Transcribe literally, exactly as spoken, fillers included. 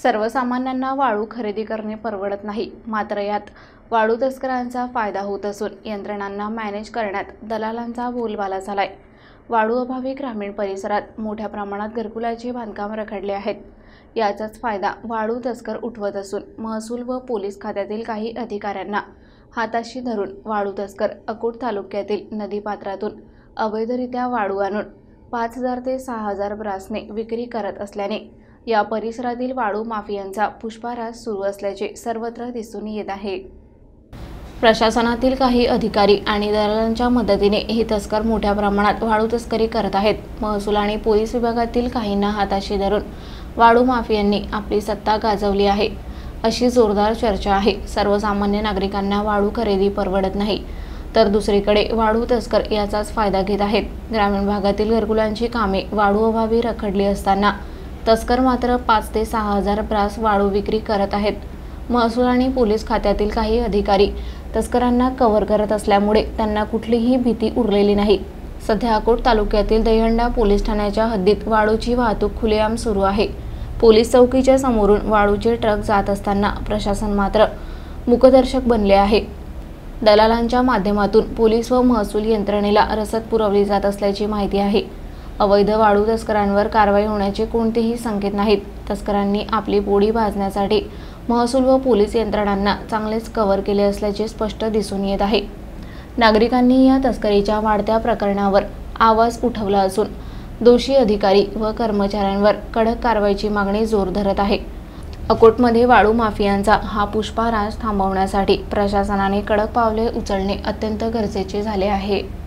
सर्वसामान्यांना वाळू खरेदी करणे परवडत नाही, मात्र यात वाळू तस्करांचा फायदा होत असून यंत्रणांना मॅनेज करण्यात दलालांचा बोलबाला झालाय। वाळू अभावी ग्रामीण परिसरात मोठ्या प्रमाणात घरकुलाचे बांधकाम रखडले आहेत। याचाच फायदा वाळू तस्कर उठवत असून महसूल व पोलीस खात्यातील काही अधिकाऱ्यांना हाताशी धरून वाळू तस्कर अकोट तालुक्यातील नदीपात्रातून अवैधरित्या वाळू आणून पाच हजार ते सहा हजार ब्रासने विक्री करत असल्याने या परिसरातील वाळू माफियांचा पुष्पहार सुरू असल्याचे सर्वत्र दिसून येत आहे। प्रशासनातील काही अधिकारी आणि दलालांच्या मदतीने हे तस्कर मोठ्या प्रमाणात वाळू तस्करी करत आहेत। महसूल आणि पोलीस विभागातील काहींना हाताशी धरून वाळू माफियांनी आपली सत्ता गाजवली आहे, अशी जोरदार चर्चा आहे। सर्वसामान्य नागरिकांना वाळू खरेदी परवडत नाही, तर दुसरीकडे वाळू तस्कर याचाच फायदा घेत आहेत। ग्रामीण भागातील घरकुलांची कामे वाळू अभावी रखडली असताना तस्कर मात्र पाच ते सहा हजार ब्रास वाळू विक्री करत आहेत। महसूल आणि पोलीस खात्यातील काही अधिकारी तस्करांना कव्हर करत असल्यामुळे त्यांना कुठलीही भीती उरलेली नाही। सध्या अकोट तालुक्यातील दहीहंडा पोलीस ठाण्याच्या हद्दीत वाळूची वाहतूक खुलेआम सुरू आहे। पोलीस चौकीच्या समोरून वाळूचे ट्रक जात असताना प्रशासन मात्र मूकदर्शक बनले आहे। दलालांच्या माध्यमातून पोलीस व महसूल यंत्रणेला रसद पुरवली जात असल्याची माहिती आहे। अवैध वाळू तस्करांवर कारवाई होण्याचे कोणतेही संकेत नाहीत। तस्करांनी आपली पोळी भाजण्यासाठी महसूल व पोलीस यंत्रणांना चांगलेच कव्हर केले असल्याचे स्पष्ट दिसून येत आहे। नागरिकांनी या तस्करीच्या वाढत्या प्रकरणावर आवाज उठवला असून दोषी अधिकारी व कर्मचाऱ्यांवर कडक कारवाईची मागणी जोर धरत आहे। अकोटमध्ये वाळू माफियांचा हा पुष्पहार थांबवण्यासाठी प्रशासनाने कडक पावले उचलणे अत्यंत गरजेचे झाले आहे।